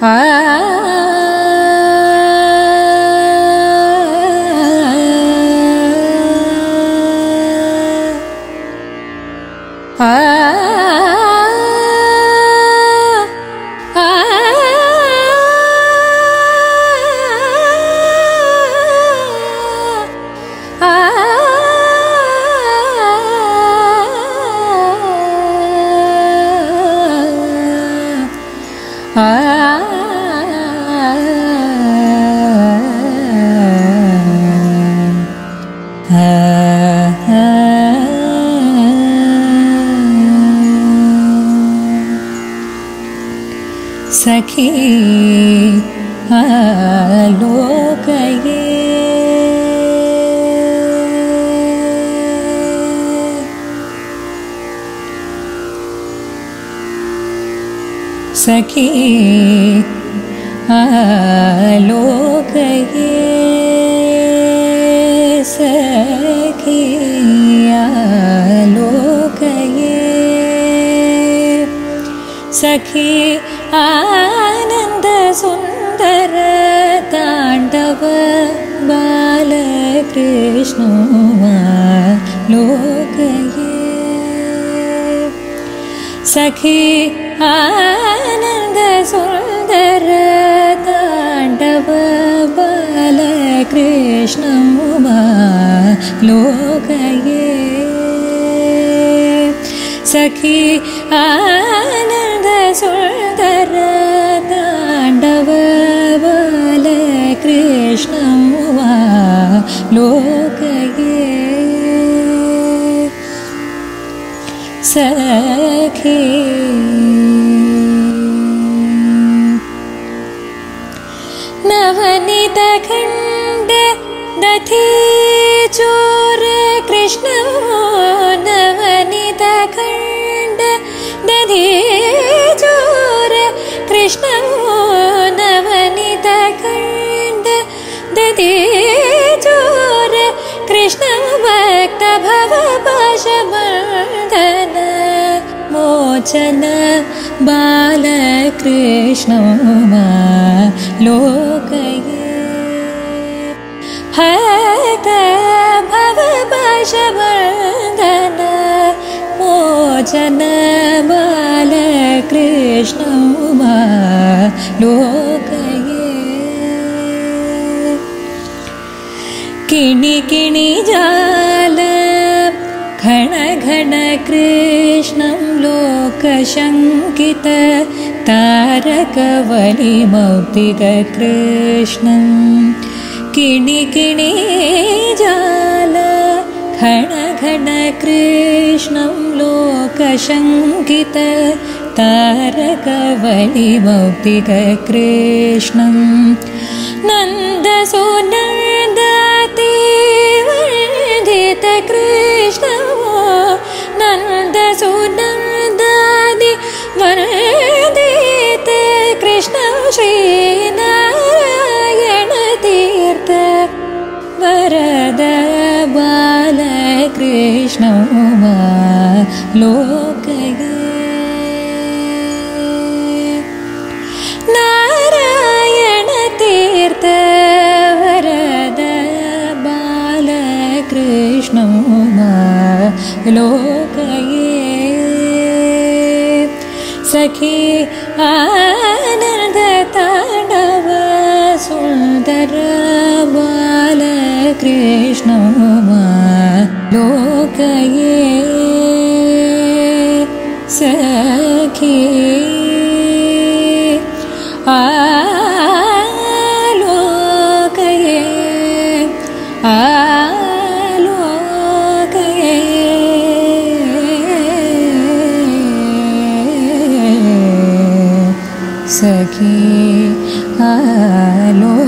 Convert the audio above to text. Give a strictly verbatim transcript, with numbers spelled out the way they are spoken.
सखी आलोकये सखी आलोकये सखी आलोकये सखी आनंद सुंदर तांडव बालकृष्ण आलोकये सखी आनंद सुंदर तांडव बालकृष्ण आलोकये सखी आनंद सुंदर तांडव बालकृष्ण आलोकये सखी नवनीत खंड दधी चोर कृष्ण नवनीत खंड दधी चोर कृष्ण नवनीत खंड दधी चोर कृष्ण भक्त भव पाशबंधन मोचन बालकृष्ण आलोकये भक्त भव पाशबंधन मोचन बालकृष्ण आलोकये किणि किणि जाल घन घन कृष्णं लोकशङ्कित तारकवलिमौक्तिक कृष्णं किणि किणि जाल घन घन कृष्णं लोकशङ्कित तारकवलिमौक्तिक कृष्णं नन्दसुनन्दाति वर्धित कृष्ण नन्दसुनन्दादि वर्धित कृष्ण श्रीनारायण तीर्थ वरद बालकृष्ण आलोकये नारायण तीर्थ वरद बालकृष्ण आलोकये सखी आनंद तांडव सुंदर बालकृष्ण आलोकये सखी आलोकये आलोकये सखी आलो